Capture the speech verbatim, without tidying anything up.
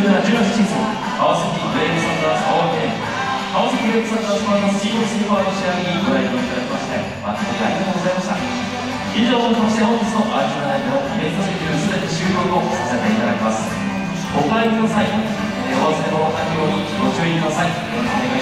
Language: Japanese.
じゅうなな、じゅうはちシーズン川崎ブレイブサンダース青学園川崎ブレイブサンダースマーカスシードスーパーの試合にご来場いただきまして誠にありがとうございました。以上をもちまして本日のアーティストナイトのイベント設定すでに終了とさせていただきます。お帰りの際、お忘れ物のないようにご注意ください。